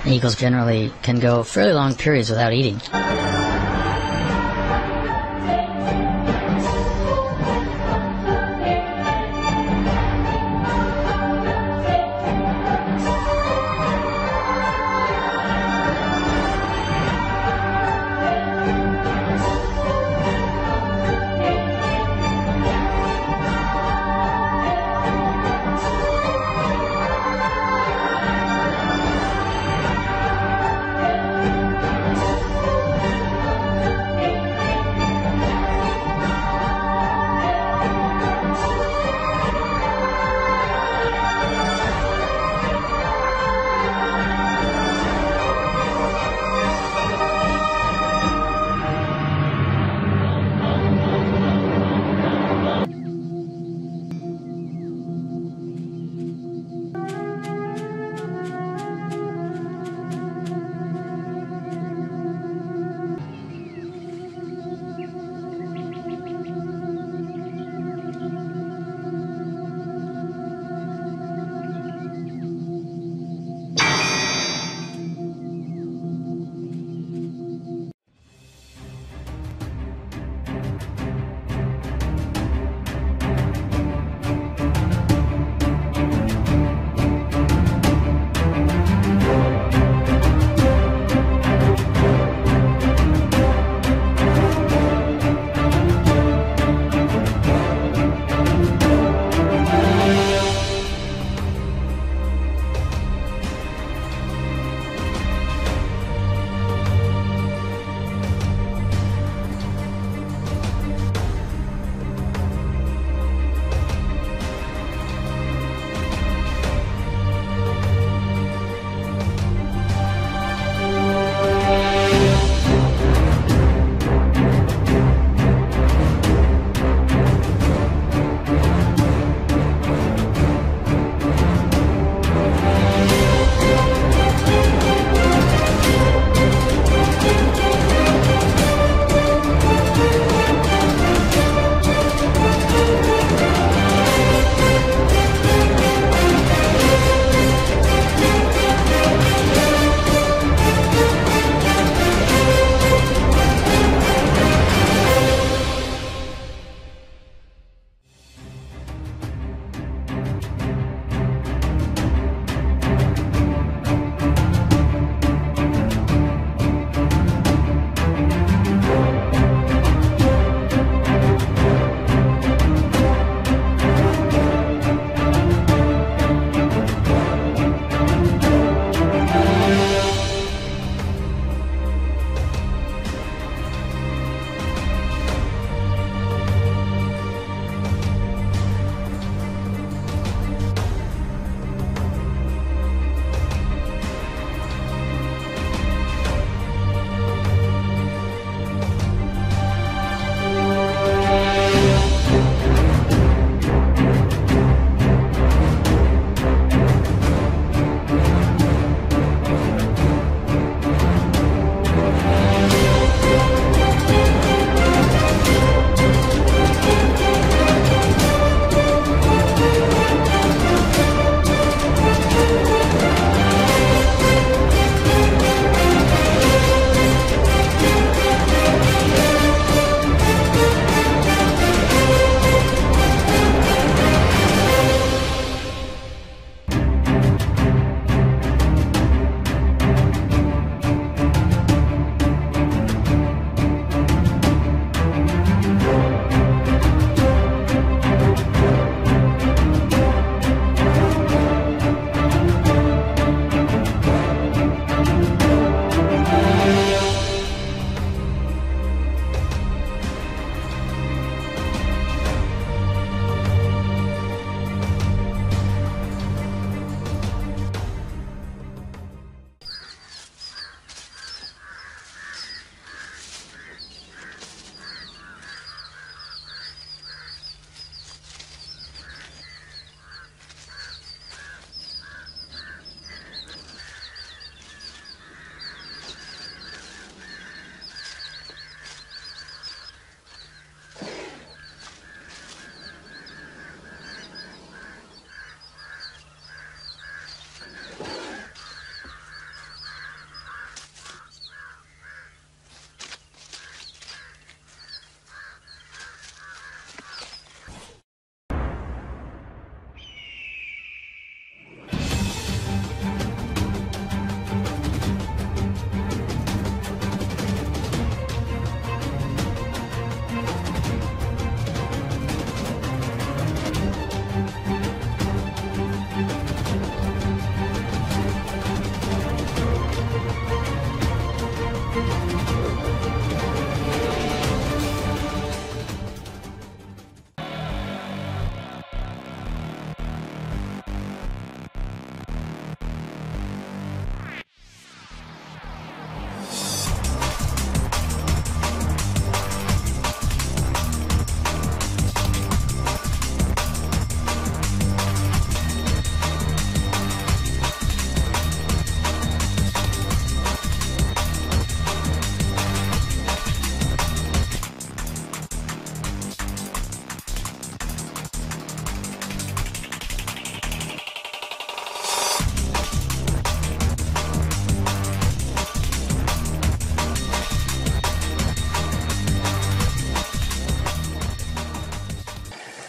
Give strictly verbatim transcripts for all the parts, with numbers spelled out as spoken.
Eagles generally can go fairly long periods without eating.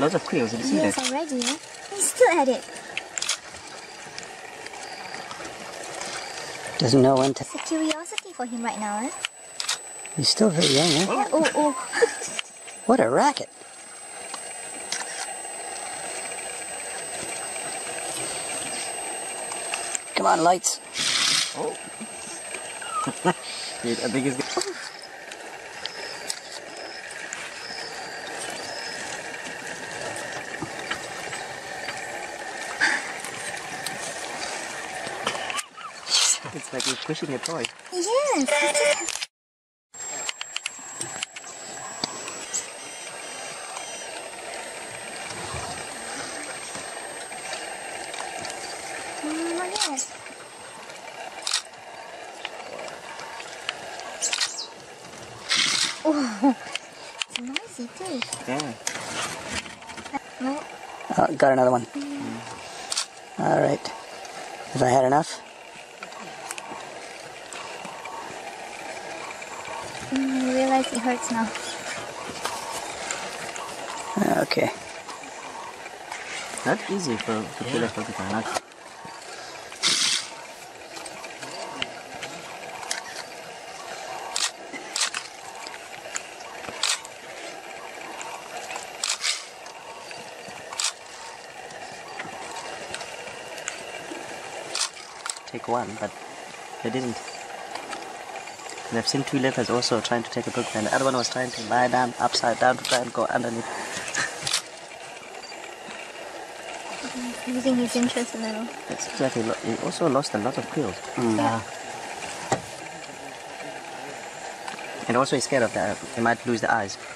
lots of quills. Did you see Yes, that? already. Eh? He's still at it. Doesn't know when to. It's a curiosity for him right now, eh? He's still very young, eh? Oh, oh. oh. What a racket! Come on, lights. Oh. Dude, I think he's good. It's like you're pushing a toy. Yes. Mm, not yet. Oh, it's noisy too. Yeah. No. Oh, got another one. All right. Have I had enough? Mm, I realize it hurts now. Okay. Not easy for to kill a porcupine. Not. Take one, but they didn't. And I've seen two leopards also trying to take a porcupine. The other one was trying to lie down upside down to try and go underneath. Losing his interest a little. It seems like he, lo he also lost a lot of quills. Mm. Yeah. And also he's scared of that. He might lose the eyes.